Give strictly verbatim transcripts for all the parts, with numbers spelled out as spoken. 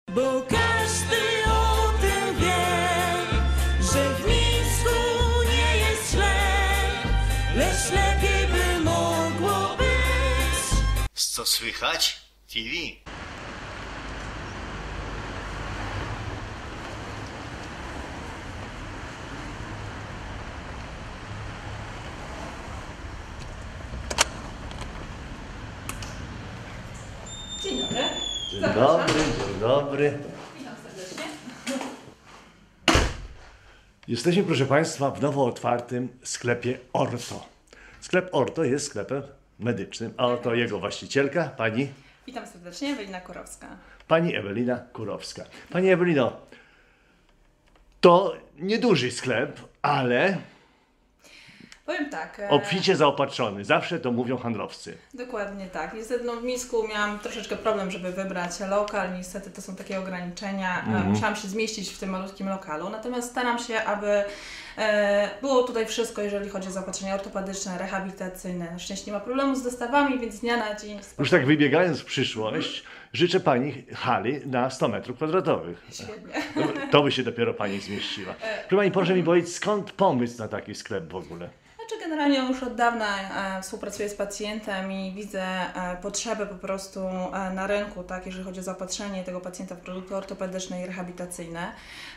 Bo każdy o tym wie, że w Mińsku nie jest źle, lecz lepiej by mogło być. Co słychać? T V. Dzień dobry. Dzień Zapraszam. dobry, dzień dobry. Witam serdecznie. Jesteśmy, proszę Państwa, w nowo otwartym sklepie Orto. Sklep Orto jest sklepem medycznym, a oto jego właścicielka, pani, Witam serdecznie, Ewelina Kurowska. pani Ewelina Kurowska. Pani Ewelino, to nieduży sklep, ale Powiem tak. e, obficie zaopatrzony. Zawsze to mówią handlowcy. Dokładnie tak. Niestety no, w Mińsku miałam troszeczkę problem, żeby wybrać lokal. Niestety to są takie ograniczenia. E, Musiałam się zmieścić w tym malutkim lokalu. Natomiast staram się, aby e, było tutaj wszystko, jeżeli chodzi o zaopatrzenie ortopedyczne, rehabilitacyjne. Na szczęście nie ma problemu z dostawami, więc z dnia na dzień. Już tak wybiegając w przyszłość, życzę pani hali na sto metrów kwadratowych. Świetnie. To by się dopiero pani zmieściła. Proszę pani, proszę mi powiedzieć, skąd pomysł na taki sklep w ogóle? Znaczy generalnie już od dawna e, współpracuję z pacjentem i widzę e, potrzebę po prostu e, na rynku, tak, jeżeli chodzi o zaopatrzenie tego pacjenta w produkty ortopedyczne i rehabilitacyjne.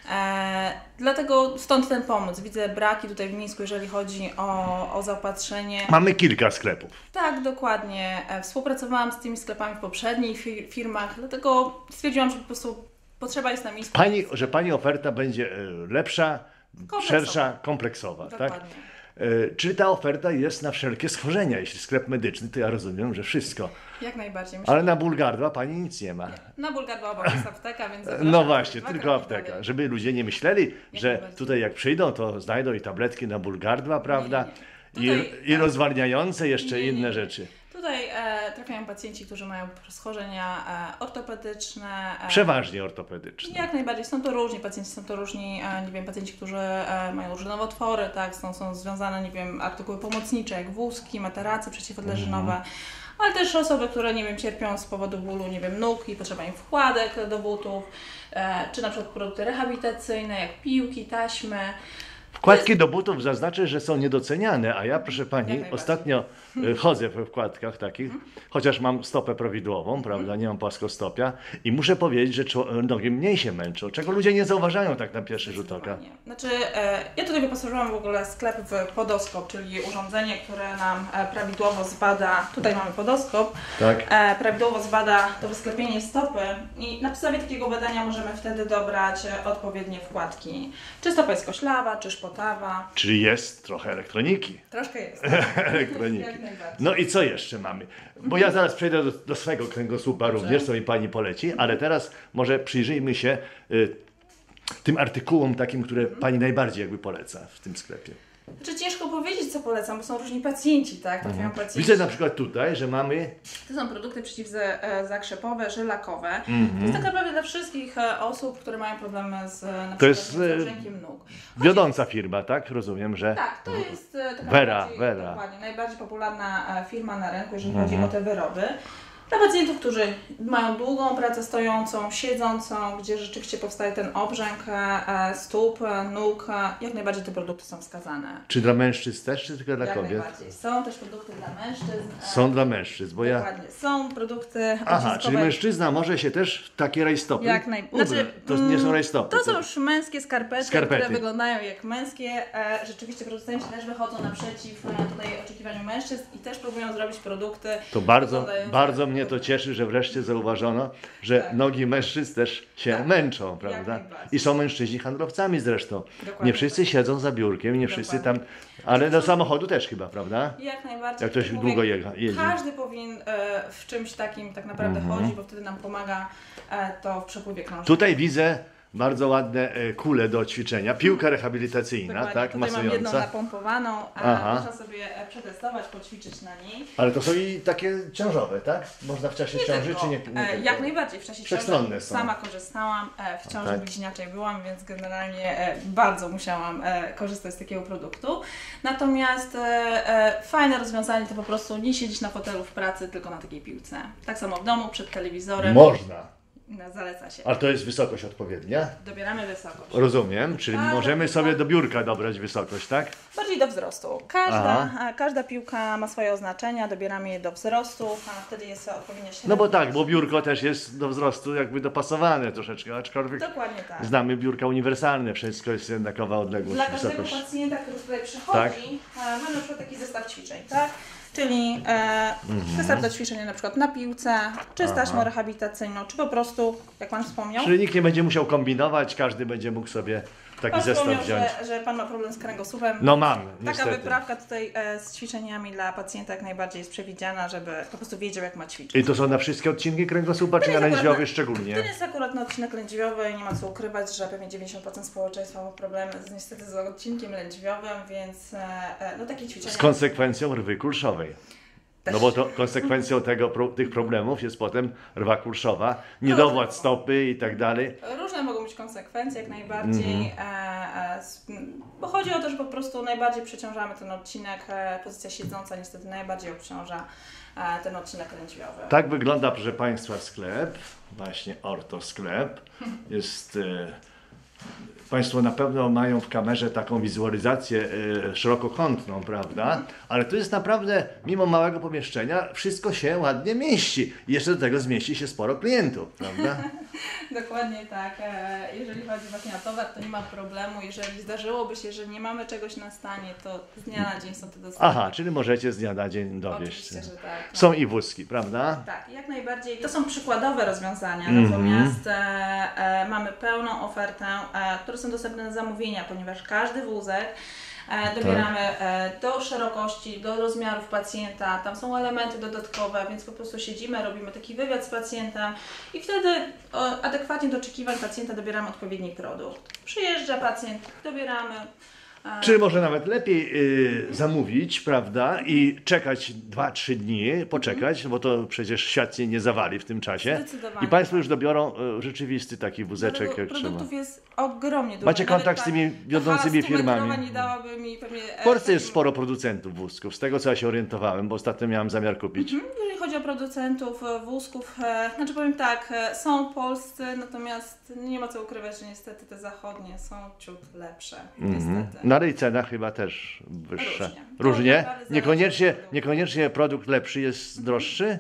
E, dlatego stąd ten pomysł. Widzę braki tutaj w Mińsku, jeżeli chodzi o, o zaopatrzenie. Mamy kilka sklepów. Tak, dokładnie. E, współpracowałam z tymi sklepami w poprzednich fi- firmach, dlatego stwierdziłam, że po prostu potrzeba jest na Mińsku. Pani, że pani oferta będzie e, lepsza, Kompleksowa. szersza, kompleksowa, tak? Dokładnie. E, Czy ta oferta jest na wszelkie schorzenia? Jeśli sklep medyczny, to ja rozumiem, że wszystko. Jak najbardziej. Myślę, Ale na ból gardła pani nic nie ma. na ból gardła obok jest apteka, więc zapraszam. No właśnie, Dwa tylko kroki apteka. dalej. Żeby ludzie nie myśleli, że najbardziej. tutaj jak przyjdą, to znajdą i tabletki na ból gardła, prawda? nie, nie. Tutaj, I, I tak. rozwarniające jeszcze Nie, nie, inne nie. rzeczy. Tutaj e, trafiają pacjenci, którzy mają schorzenia e, ortopedyczne. E, Przeważnie ortopedyczne. Jak najbardziej, są to różni pacjenci, są to różni, e, nie wiem, pacjenci, którzy e, mają różne nowotwory, tak, są, są związane, nie wiem, artykuły pomocnicze, jak wózki, materace przeciwodleżynowe, ale też osoby, które, nie wiem, cierpią z powodu bólu, nie wiem, nóg i potrzeba im wkładek do butów, e, czy na przykład produkty rehabilitacyjne, jak piłki, taśmy. Wkładki do butów zaznaczę, że są niedoceniane, a ja, proszę pani, najbardziej. ostatnio y, chodzę we wkładkach takich, chociaż mam stopę prawidłową, prawda, nie mam płaskostopia i muszę powiedzieć, że czo- nogi mniej się męczą, czego ludzie nie zauważają tak na pierwszy rzut oka. Dokładnie. Znaczy, e, ja tutaj wyposażyłam w ogóle sklep w podoskop, czyli urządzenie, które nam e, prawidłowo zbada, tutaj mamy podoskop, Tak. e, prawidłowo zbada to wysklepienie stopy i na podstawie takiego badania możemy wtedy dobrać e, odpowiednie wkładki. Czy stopa jest koślawa, czy szpotawa. Czyli jest trochę elektroniki. Troszkę jest. elektroniki. Jak najbardziej. No i co jeszcze mamy? Bo ja zaraz przejdę do, do swego kręgosłupa również, co mi pani poleci, ale teraz może przyjrzyjmy się y, tym artykułom takim, które pani najbardziej jakby poleca w tym sklepie. Znaczy ciężko powiedzieć, co polecam, bo są różni pacjenci, tak? Trafiają pacjenci. Widzę na przykład tutaj, że mamy To są produkty przeciwzakrzepowe, żelakowe. Mhm. To jest tak naprawdę dla wszystkich e, osób, które mają problemy z na przykład jest, z e, brzękiem nóg. Chodzi- wiodąca firma, tak? Rozumiem, że Tak, to jest e, taka Vera, najbardziej, Vera. Dokładnie, najbardziej popularna e, firma na rynku, jeżeli Mhm. chodzi o te wyroby. Dla pacjentów, którzy mają długą pracę stojącą, siedzącą, gdzie rzeczywiście powstaje ten obrzęk e, stóp, e, nóg, e, jak najbardziej te produkty są wskazane. czy dla mężczyzn też, czy tylko dla Jak kobiet? najbardziej. Są też produkty dla mężczyzn. e, Są dla mężczyzn, bo ja... Dokładnie. Są produkty Aha, odciskowe. czyli mężczyzna może się też w takie rajstopy Jak naj... ubrać. Znaczy, To nie są mm, rajstopy. To są już męskie skarpety, Skarpety. które wyglądają jak męskie. E, rzeczywiście producenci też wychodzą naprzeciw e, tutaj oczekiwaniu mężczyzn i też próbują zrobić produkty. To bardzo, wyglądające bardzo jak mnie to produkty. cieszy, że wreszcie zauważono, że Tak. nogi mężczyzn też się Tak. męczą, prawda? najbardziej. I są mężczyźni handlowcami zresztą. Dokładnie Nie wszyscy tak. siedzą za biurkiem, nie wszyscy tam, ale do samochodu też chyba, prawda? Jak najbardziej. Jak ktoś tak jak długo mówię, jecha- jedzie. Każdy powinien e, w czymś takim tak naprawdę Mhm. chodzić, bo wtedy nam pomaga e, to w przepływie krążenia. Tutaj widzę bardzo ładne e, kule do ćwiczenia, piłka rehabilitacyjna, Dokładnie. tak, Tutaj mam jedną masująca. napompowaną, a Aha. można sobie e, przetestować, poćwiczyć na niej. Ale to są i takie ciążowe, tak? Można w czasie ciąży, tylko. czy nie? nie E, tylko? jak najbardziej w czasie Wszechstronne ciąży są. sama korzystałam, e, w ciąży tak. bliźniaczej byłam, więc generalnie e, bardzo musiałam e, korzystać z takiego produktu. Natomiast e, e, fajne rozwiązanie to po prostu nie siedzieć na fotelu w pracy, tylko na takiej piłce. Tak samo w domu, przed telewizorem. Można. No, zaleca się. Ale to jest wysokość odpowiednia? Dobieramy wysokość. Rozumiem, czyli Tak, możemy tak. sobie do biurka dobrać wysokość, tak? Bardziej do wzrostu. Każda, Aha. a, każda piłka ma swoje oznaczenia, dobieramy je do wzrostu, a wtedy jest odpowiednia średnia. No bo tak, bo biurko też jest do wzrostu jakby dopasowane troszeczkę, aczkolwiek Dokładnie tak. znamy biurka uniwersalne, wszystko jest jednakowa odległość, Dla każdego wysokość. pacjenta, który tutaj przychodzi, Tak. e, mamy na przykład taki zestaw ćwiczeń, tak? Czyli e, Mhm. zestaw do ćwiczenia na przykład na piłce, czy z taśmą rehabilitacyjną, czy po prostu, jak Pan wspomniał, Czyli nikt nie będzie musiał kombinować, każdy będzie mógł sobie taki Pan zestaw wspomniał, wziąć. że, że Pan ma problem z kręgosłupem. No mam, Taka niestety. wyprawka tutaj e, z ćwiczeniami dla pacjenta jak najbardziej jest przewidziana, żeby po prostu wiedział, jak ma ćwiczyć. I to są na wszystkie odcinki kręgosłupa, czy jest na akurat lędźwiowy na- szczególnie? To jest akurat na odcinek lędźwiowy i nie ma co ukrywać, że pewnie dziewięćdziesiąt procent społeczeństwa ma problemy z, niestety z odcinkiem lędźwiowym, więc e, e, no takie ćwiczenia... Z konsekwencją rwy kulszowej. No bo to konsekwencją tego, pro, tych problemów jest potem rwa kulszowa, niedowład stopy i tak dalej. Różne mogą być konsekwencje, jak najbardziej, e, e, s- m, bo chodzi o to, że po prostu najbardziej przeciążamy ten odcinek, e, pozycja siedząca niestety najbardziej obciąża e, ten odcinek lędźwiowy. Tak wygląda, proszę Państwa, sklep, właśnie Orto sklep. Jest, e, Państwo na pewno mają w kamerze taką wizualizację e, szerokokątną, prawda? Ale tu jest naprawdę, mimo małego pomieszczenia, wszystko się ładnie mieści. I jeszcze do tego zmieści się sporo klientów, prawda? Dokładnie tak. E, Jeżeli chodzi właśnie o towar, to nie ma problemu. Jeżeli zdarzyłoby się, że nie mamy czegoś na stanie, to z dnia na dzień są te dostawy. Aha, czyli możecie z dnia na dzień dowieść. Oczywiście, że tak. No. Są i wózki, prawda? Tak, jak najbardziej. To są przykładowe rozwiązania, Mhm. natomiast e, e, mamy pełną ofertę, e, które są dostępne na zamówienia, ponieważ każdy wózek e, dobieramy e, do szerokości, do rozmiarów pacjenta, tam są elementy dodatkowe, więc po prostu siedzimy, robimy taki wywiad z pacjentem i wtedy o, adekwatnie do oczekiwań pacjenta dobieramy odpowiedni produkt. Przyjeżdża pacjent, dobieramy. e, Czy może nawet lepiej y, zamówić, prawda, i czekać dwa trzy dni, poczekać, bo to przecież świat się nie zawali w tym czasie. Zdecydowanie I Państwo tak. już dobiorą y, rzeczywisty taki wózeczek, Dlatego jak trzeba. produktów jest ogromnie dużo. Macie Nawet kontakt z ta- tymi ta wiodącymi hala stumetrowa firmami? nie dałaby mi pewnie... W Polsce jest sporo producentów wózków, z tego co ja się orientowałem, bo ostatnio miałem zamiar kupić. Jeżeli chodzi o producentów e, wózków, e, znaczy powiem tak, e, są polscy, natomiast nie ma co ukrywać, że niestety te zachodnie są ciut lepsze. Niestety. No ale i cena chyba też wyższa. Różnie. To Różnie? naprawdę zależy Niekoniecznie, od produktu. niekoniecznie produkt lepszy jest droższy?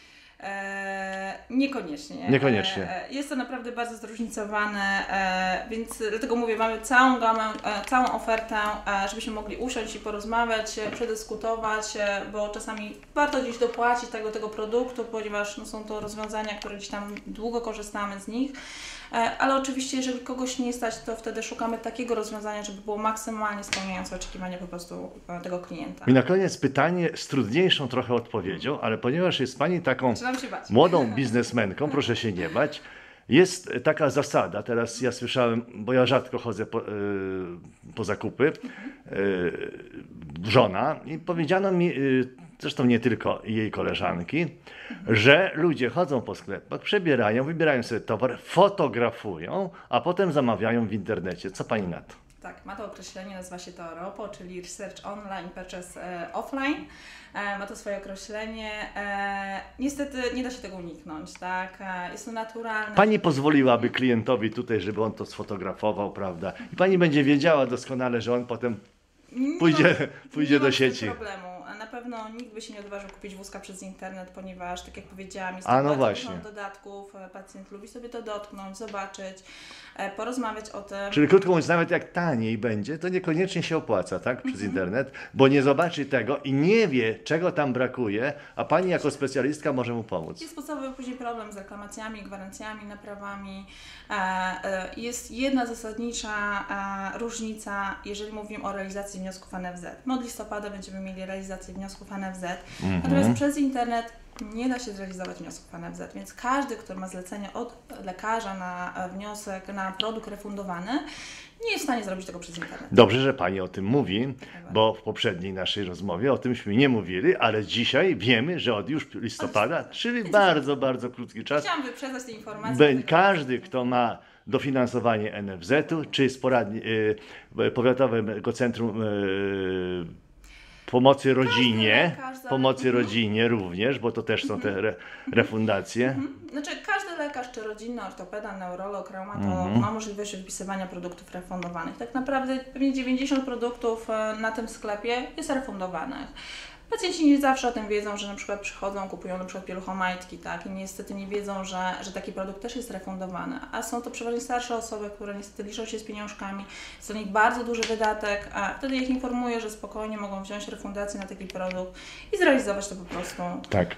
E, niekoniecznie. Niekoniecznie. E, jest to naprawdę bardzo zróżnicowane, e, więc dlatego mówię, mamy całą gamę, e, całą ofertę, e, żebyśmy mogli usiąść i porozmawiać, e, przedyskutować, e, bo czasami warto gdzieś dopłacić tego, tego produktu, ponieważ no, są to rozwiązania, które gdzieś tam długo korzystamy z nich. E, ale oczywiście, jeżeli kogoś nie stać, to wtedy szukamy takiego rozwiązania, żeby było maksymalnie spełniające oczekiwania po prostu e, tego klienta. I na koniec pytanie z trudniejszą trochę odpowiedzią, ale ponieważ jest Pani taką Zaczynam się bać. młodą biznesmenką, proszę się nie bać, jest taka zasada, teraz ja słyszałem, bo ja rzadko chodzę po, y, po zakupy, y, żona, i powiedziano mi, y, zresztą nie tylko jej koleżanki, że ludzie chodzą po sklepach, przebierają, wybierają sobie towar, fotografują, a potem zamawiają w internecie. Co Pani na to? Tak, ma to określenie, nazywa się to ROPO, czyli Research Online Purchase e, Offline. E, ma to swoje określenie. E, niestety nie da się tego uniknąć, tak? E, jest to naturalne. Pani pozwoliłaby klientowi tutaj, żeby on to sfotografował, prawda? I Pani będzie wiedziała doskonale, że on potem Nie pójdzie, ma- pójdzie nie ma do z tym sieci. problemu. A na pewno nikt by się nie odważył kupić wózka przez internet, ponieważ, tak jak powiedziałam, jest A, to no bardzo właśnie. dużo dodatków. E, Pacjent lubi sobie to dotknąć, zobaczyć, e, porozmawiać o tym. Czyli krótko mówiąc, nawet jak taniej będzie, to niekoniecznie się opłaca, tak? Przez internet, bo nie zobaczy tego i nie wie, czego tam brakuje, a Pani jako specjalistka może mu pomóc. Jest podstawowy później problem z reklamacjami, gwarancjami, naprawami. E, e, Jest jedna zasadnicza e, różnica, jeżeli mówimy o realizacji wniosków N F Z. My od listopada będziemy mieli realizację wniosków N F Z, natomiast przez internet nie da się zrealizować wniosków N F Z, więc każdy, kto ma zlecenie od lekarza na e, wniosek, na produkt refundowany, nie jest w stanie zrobić tego przez internet. Dobrze, że Pani o tym mówi, bo w poprzedniej naszej rozmowie o tymśmy nie mówili, ale dzisiaj wiemy, że od już listopada, czyli bardzo, bardzo krótki czas, Chciałam wyprzedzać te informacje. Be- dlatego- każdy, kto ma dofinansowanie N F Z-u, czy z poradni, y, Powiatowego Centrum y, pomocy rodzinie, lekarz za- pomocy Mhm. rodzinie również, bo to też są te re, refundacje. Znaczy każdy lekarz, czy rodzinny, ortopeda, neurolog, reumatolog Mhm. ma możliwość wypisywania produktów refundowanych. Tak naprawdę pewnie dziewięćdziesiąt produktów e, na tym sklepie jest refundowanych. Pacjenci nie zawsze o tym wiedzą, że na przykład przychodzą, kupują na przykład pieluchomajtki, tak, i niestety nie wiedzą, że, że taki produkt też jest refundowany. A są to przeważnie starsze osoby, które niestety liczą się z pieniążkami, jest to nich bardzo duży wydatek, a wtedy ich informuję, że spokojnie mogą wziąć refundację na taki produkt i zrealizować to po prostu Tak.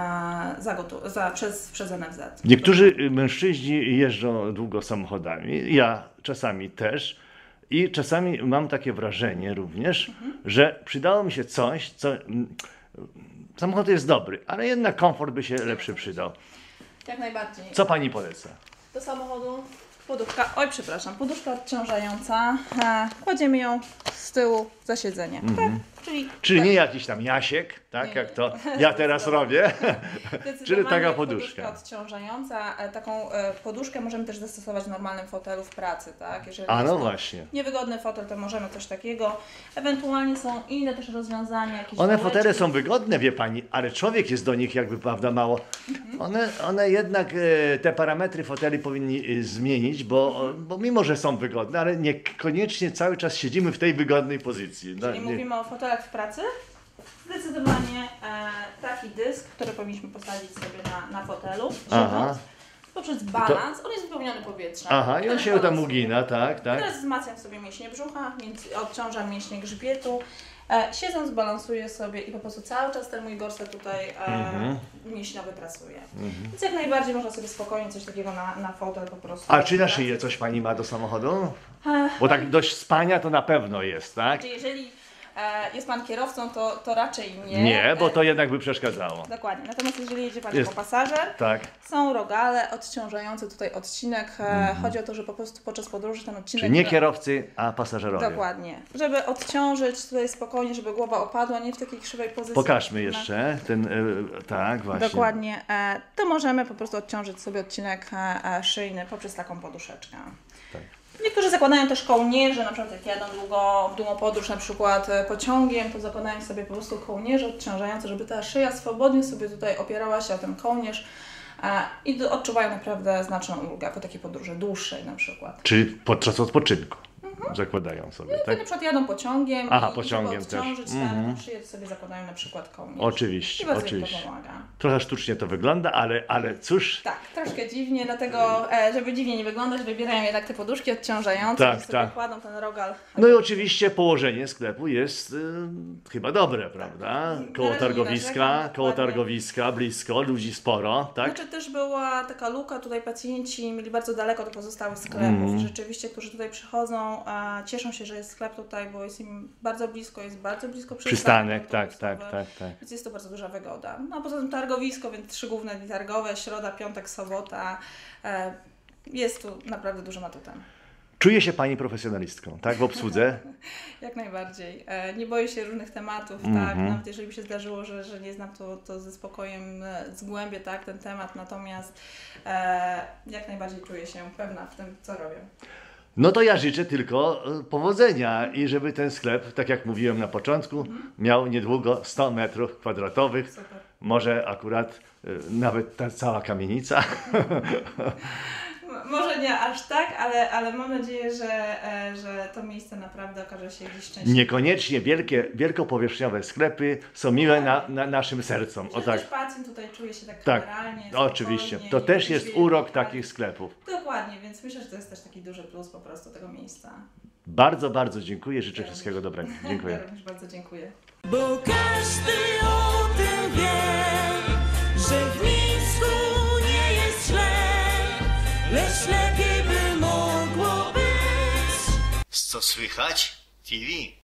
e, za, gotu- za, przez, przez N F Z. Niektórzy mężczyźni jeżdżą długo samochodami, ja czasami też. I czasami mam takie wrażenie również, Mhm. że przydało mi się coś, co... mm, Samochód jest dobry, ale jednak komfort by się lepszy przydał. Jak najbardziej. Co pani poleca? Do samochodu poduszka, oj przepraszam, poduszka odciążająca, e, kładziemy ją z tyłu za siedzenie, tak? Czyli, Czyli tak, nie jakiś tam Jasiek, tak Nie, jak nie. to ja teraz robię, zdecydowanie czyli taka poduszka. odciążająca. E, Taką e, poduszkę możemy też zastosować w normalnym fotelu w pracy, tak? Jeżeli A jest no to właśnie. niewygodny fotel, to możemy coś takiego. Ewentualnie są inne też rozwiązania, jakieś One dołeczki. fotele są wygodne, wie pani, ale człowiek jest do nich jakby, prawda, mało. One, one jednak e, te parametry foteli powinni e, zmienić, bo, bo mimo, że są wygodne, ale niekoniecznie cały czas siedzimy w tej wygodnej pozycji. No, Czyli nie- mówimy o fotelach w pracy. Zdecydowanie e, taki dysk, który powinniśmy posadzić sobie na, na fotelu, Aha. siedząc, poprzez balans, on jest wypełniony powietrzem. Aha, i on Wtedy się tam balansuje. ugina, tak, tak. Teraz wzmacniam sobie mięśnie brzucha, między, odciążam mięśnie grzbietu. E, siedząc balansuję sobie i po prostu cały czas ten mój gorset tutaj e, Mhm. mięśniowy pracuje. Więc jak najbardziej można sobie spokojnie coś takiego na, na fotel po prostu. A czy na szyję coś pani ma do samochodu? E, Bo tak dość spania to na pewno jest, tak? Czy jeżeli e, jest Pan kierowcą, to, to raczej nie. Nie, bo E, to jednak by przeszkadzało. Dokładnie. Natomiast jeżeli jedzie Pan Jest. jako pasażer, Tak. są rogale odciążające tutaj odcinek. E, Chodzi o to, że po prostu podczas podróży ten odcinek... Czyli nie że- kierowcy, a pasażerowie. Dokładnie. Żeby odciążyć tutaj spokojnie, żeby głowa opadła, nie w takiej krzywej pozycji. Pokażmy Na- jeszcze ten, e, tak właśnie. Dokładnie. E, to możemy po prostu odciążyć sobie odcinek e, e, szyjny poprzez taką poduszeczkę. Tak. Niektórzy zakładają też kołnierze, na przykład jak jadą długo, w długą podróż, na przykład e, pociągiem, to zakładają sobie po prostu kołnierze odciążające, żeby ta szyja swobodnie sobie tutaj opierała się o ten kołnierz e, i do, odczuwają naprawdę znaczną ulgę po takiej podróży dłuższej na przykład. Czyli podczas odpoczynku zakładają sobie, Tak? tak? Na przykład jadą pociągiem Aha, i pociągiem żeby odciążyć też. tak, Mhm. tą szyję, to sobie zakładają na przykład kołnierz. Oczywiście, I bardzo im oczywiście. to pomaga. Trochę sztucznie to wygląda, ale, ale cóż, Tak, troszkę dziwnie, dlatego, e, żeby dziwnie nie wyglądać, wybierają jednak te poduszki odciążające, Tak, i sobie tak. kładą ten rogal. no i oczywiście położenie sklepu jest y, chyba dobre, prawda? Koło Na razie nie targowiska, narzekam, koło dokładnie. targowiska, blisko, ludzi sporo, tak? Znaczy też była taka luka, tutaj pacjenci mieli bardzo daleko do pozostałych sklepów Mhm. i rzeczywiście, którzy tutaj przychodzą, e, cieszą się, że jest sklep tutaj, bo jest im bardzo blisko, jest bardzo blisko Przystanek, tak, autobusowy, tak, tak, tak. Więc jest to bardzo duża wygoda. No a poza tym targowisko, więc trzy główne dni targowe, środa, piątek, sobota. E, jest tu naprawdę dużym atutem. Czuje się pani profesjonalistką, tak? W obsłudze? Jak najbardziej. E, nie boję się różnych tematów, Mhm. tak. Nawet jeżeli by się zdarzyło, że, że nie znam, to, to ze spokojem e, zgłębię tak, ten temat. Natomiast e, jak najbardziej czuję się pewna w tym, co robię. No to ja życzę tylko e, powodzenia i żeby ten sklep, tak jak mówiłem na początku, miał niedługo sto metrów kwadratowych. Super. Może akurat e, nawet ta cała kamienica. M- Może nie aż tak, ale, ale mam nadzieję, że, e, że to miejsce naprawdę okaże się gdzieś szczęśliwe. Niekoniecznie wielkie, wielkopowierzchniowe sklepy są miłe na, na naszym sercom. O Że tak. też pacjent tutaj czuje się tak Tak, kameralnie, oczywiście. spokojnie, To nie też jest wyświetlnie, urok tak. takich sklepów. Dokładnie, więc myślę, że to jest też taki duży plus po prostu tego miejsca. Bardzo, bardzo dziękuję. Życzę wszystkiego dobrego. Dziękuję. Ja również bardzo dziękuję. Bo każdy o tym wie, że w Mińsku nie jest źle, lecz lepiej by mogło być. Co słychać? T V.